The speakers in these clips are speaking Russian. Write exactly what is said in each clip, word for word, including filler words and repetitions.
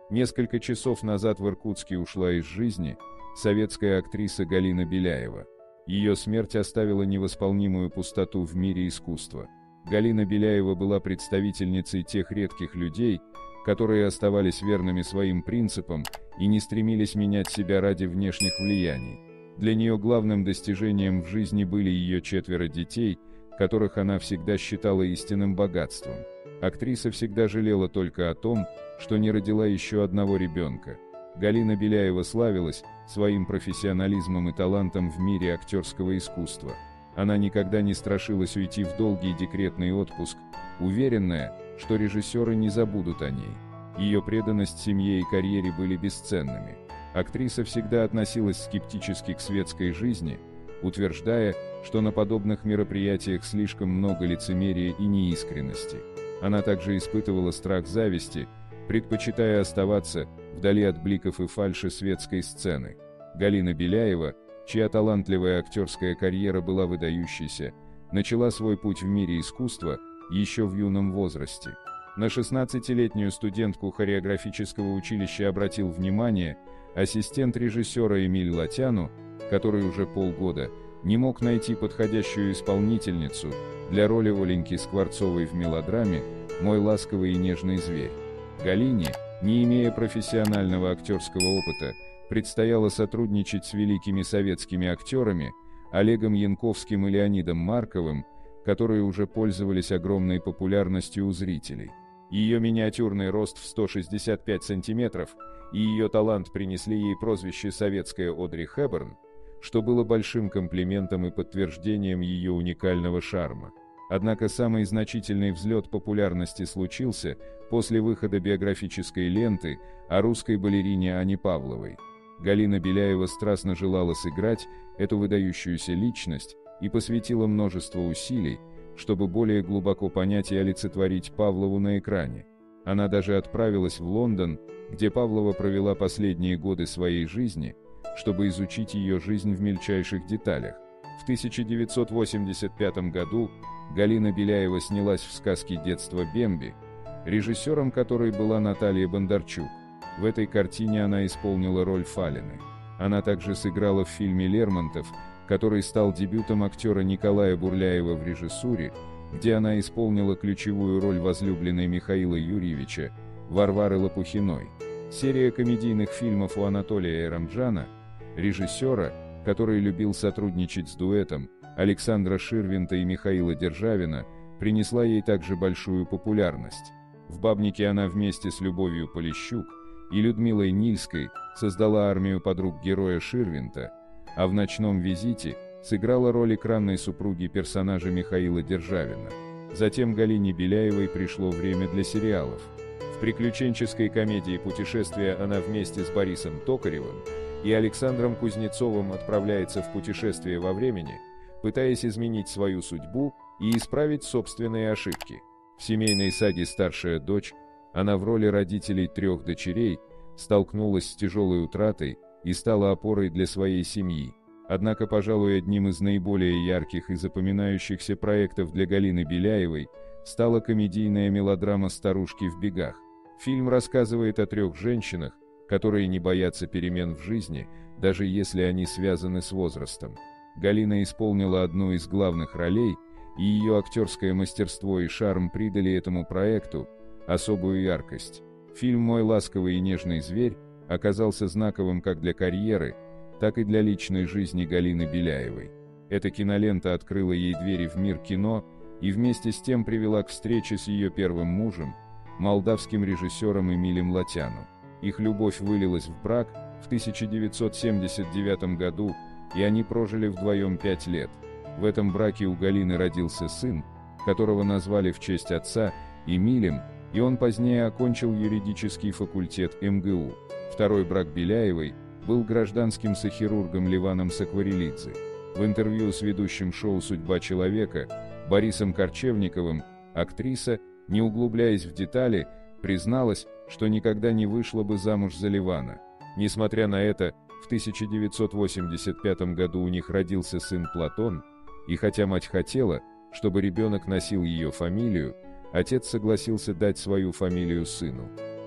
Несколько часов назад в Иркутске ушла из жизни советская актриса Галина Беляева. Ее смерть оставила невосполнимую пустоту в мире искусства. Галина Беляева была представительницей тех редких людей, которые оставались верными своим принципам и не стремились менять себя ради внешних влияний. Для нее главным достижением в жизни были ее четверо детей, которых она всегда считала истинным богатством. Актриса всегда жалела только о том, что не родила еще одного ребенка. Галина Беляева славилась своим профессионализмом и талантом в мире актерского искусства. Она никогда не страшилась уйти в долгий декретный отпуск, уверенная, что режиссеры не забудут о ней. Ее преданность семье и карьере были бесценными. Актриса всегда относилась скептически к светской жизни, утверждая, что на подобных мероприятиях слишком много лицемерия и неискренности. Она также испытывала страх зависти, предпочитая оставаться вдали от бликов и фальши светской сцены. Галина Беляева, чья талантливая актерская карьера была выдающейся, начала свой путь в мире искусства еще в юном возрасте. На шестнадцатилетнюю студентку хореографического училища обратил внимание ассистент режиссера Эмиль Латяну, который уже полгода не мог найти подходящую исполнительницу для роли Оленьки Скворцовой в мелодраме «Мой ласковый и нежный зверь». Галине, не имея профессионального актерского опыта, предстояло сотрудничать с великими советскими актерами Олегом Янковским и Леонидом Марковым, которые уже пользовались огромной популярностью у зрителей. Ее миниатюрный рост в сто шестьдесят пять сантиметров и ее талант принесли ей прозвище «Советская Одри Хэбберн», что было большим комплиментом и подтверждением ее уникального шарма. Однако самый значительный взлет популярности случился после выхода биографической ленты о русской балерине Ане Павловой. Галина Беляева страстно желала сыграть эту выдающуюся личность и посвятила множество усилий, чтобы более глубоко понять и олицетворить Павлову на экране. Она даже отправилась в Лондон, где Павлова провела последние годы своей жизни, чтобы изучить ее жизнь в мельчайших деталях. В тысяча девятьсот восемьдесят пятом году Галина Беляева снялась в сказке детства «Бемби», режиссером которой была Наталья Бондарчук. В этой картине она исполнила роль Фалины. Она также сыграла в фильме «Лермонтов», который стал дебютом актера Николая Бурляева в режиссуре, где она исполнила ключевую роль возлюбленной Михаила Юрьевича, Варвары Лопухиной. Серия комедийных фильмов у Анатолия Эрамджана, режиссера, который любил сотрудничать с дуэтом Александра Ширвинта и Михаила Державина, принесла ей также большую популярность. В «Бабнике» она вместе с Любовью Полищук и Людмилой Нильской создала армию подруг героя Ширвинта, а в «Ночном визите» сыграла роль экранной супруги персонажа Михаила Державина. Затем Галине Беляевой пришло время для сериалов. В приключенческой комедии «Путешествие» она вместе с Борисом Токаревым и Александром Кузнецовым отправляется в путешествие во времени, пытаясь изменить свою судьбу и исправить собственные ошибки. В семейной саге «Старшая дочь» она в роли родителей трех дочерей столкнулась с тяжелой утратой и стала опорой для своей семьи. Однако, пожалуй, одним из наиболее ярких и запоминающихся проектов для Галины Беляевой стала комедийная мелодрама «Старушки в бегах». Фильм рассказывает о трех женщинах, которые не боятся перемен в жизни, даже если они связаны с возрастом. Галина исполнила одну из главных ролей, и ее актерское мастерство и шарм придали этому проекту особую яркость. Фильм «Мой ласковый и нежный зверь» оказался знаковым как для карьеры, так и для личной жизни Галины Беляевой. Эта кинолента открыла ей двери в мир кино и вместе с тем привела к встрече с ее первым мужем, молдавским режиссером Эмилем Латяну. Их любовь вылилась в брак в тысяча девятьсот семьдесят девятом году, и они прожили вдвоем пять лет. В этом браке у Галины родился сын, которого назвали в честь отца Эмилем, и он позднее окончил юридический факультет эм гэ у. Второй брак Беляевой был гражданским с хирургом Ливаном Сакварелидзе. В интервью с ведущим шоу «Судьба человека» Борисом Корчевниковым актриса, не углубляясь в детали, призналась, что никогда не вышла бы замуж за Ливана. Несмотря на это, в тысяча девятьсот восемьдесят пятом году у них родился сын Платон, и хотя мать хотела, чтобы ребенок носил ее фамилию, отец согласился дать свою фамилию сыну.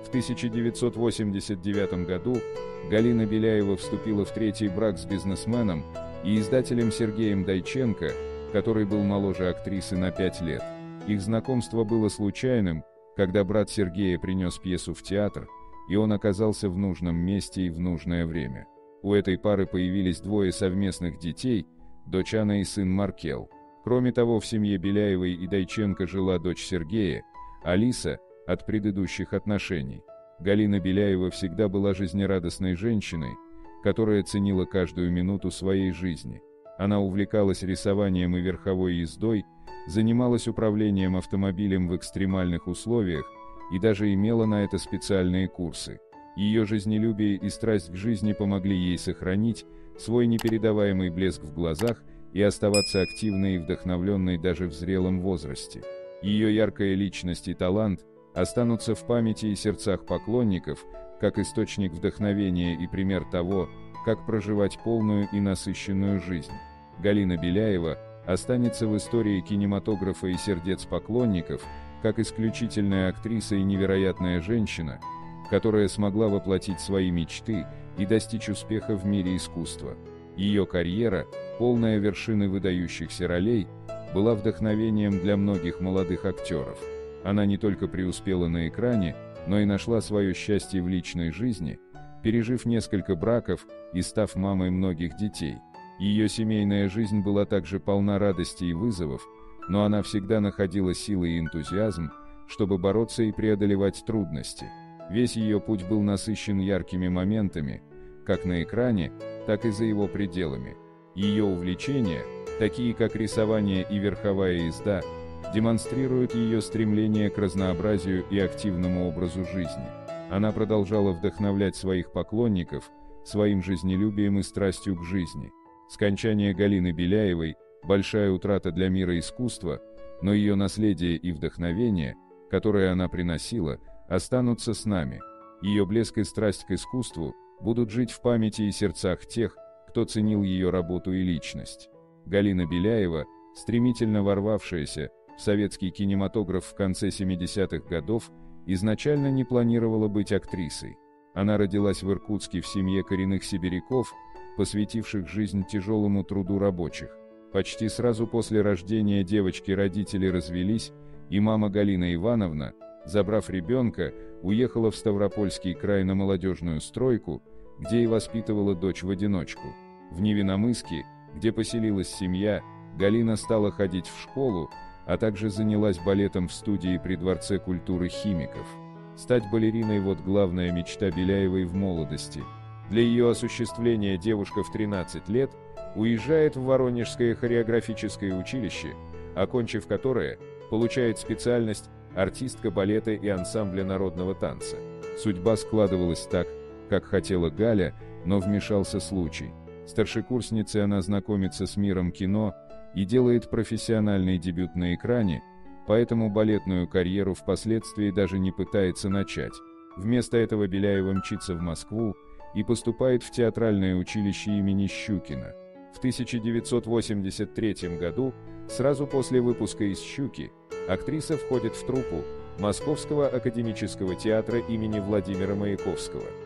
В тысяча девятьсот восемьдесят девятом году Галина Беляева вступила в третий брак с бизнесменом и издателем Сергеем Дойченко, который был моложе актрисы на пять лет. Их знакомство было случайным, когда брат Сергея принес пьесу в театр, и он оказался в нужном месте и в нужное время. У этой пары появились двое совместных детей, дочь Анна и сын Маркел. Кроме того, в семье Беляевой и Дойченко жила дочь Сергея, Алиса, от предыдущих отношений. Галина Беляева всегда была жизнерадостной женщиной, которая ценила каждую минуту своей жизни. Она увлекалась рисованием и верховой ездой, занималась управлением автомобилем в экстремальных условиях и даже имела на это специальные курсы. Ее жизнелюбие и страсть к жизни помогли ей сохранить свой непередаваемый блеск в глазах и оставаться активной и вдохновленной даже в зрелом возрасте. Ее яркая личность и талант останутся в памяти и сердцах поклонников, как источник вдохновения и пример того, как проживать полную и насыщенную жизнь. Галина Беляева останется в истории кинематографа и сердец поклонников, как исключительная актриса и невероятная женщина, которая смогла воплотить свои мечты и достичь успеха в мире искусства. Ее карьера, полная вершины выдающихся ролей, была вдохновением для многих молодых актеров. Она не только преуспела на экране, но и нашла свое счастье в личной жизни, пережив несколько браков и став мамой многих детей. Ее семейная жизнь была также полна радости и вызовов, но она всегда находила силы и энтузиазм, чтобы бороться и преодолевать трудности. Весь ее путь был насыщен яркими моментами, как на экране, так и за его пределами. Ее увлечения, такие как рисование и верховая езда, демонстрируют ее стремление к разнообразию и активному образу жизни. Она продолжала вдохновлять своих поклонников своим жизнелюбием и страстью к жизни. Скончание Галины Беляевой – большая утрата для мира искусства, но ее наследие и вдохновение, которое она приносила, останутся с нами. Ее блеск и страсть к искусству будут жить в памяти и сердцах тех, кто ценил ее работу и личность. Галина Беляева, стремительно ворвавшаяся в советский кинематограф в конце семидесятых годов, изначально не планировала быть актрисой. Она родилась в Иркутске в семье коренных сибиряков, посвятивших жизнь тяжелому труду рабочих. Почти сразу после рождения девочки родители развелись, и мама Галина Ивановна, забрав ребенка, уехала в Ставропольский край на молодежную стройку, где и воспитывала дочь в одиночку. В Невиномысске, где поселилась семья, Галина стала ходить в школу, а также занялась балетом в студии при Дворце культуры химиков. Стать балериной – вот главная мечта Беляевой в молодости. Для ее осуществления девушка в тринадцать лет уезжает в Воронежское хореографическое училище, окончив которое, получает специальность артистка балета и ансамбля народного танца. Судьба складывалась так, как хотела Галя, но вмешался случай. Старшекурсницей она знакомится с миром кино и делает профессиональный дебют на экране, поэтому балетную карьеру впоследствии даже не пытается начать. Вместо этого Беляева мчится в Москву и поступает в театральное училище имени Щукина. В тысяча девятьсот восемьдесят третьем году, сразу после выпуска из «Щуки», актриса входит в труппу Московского академического театра имени Владимира Маяковского.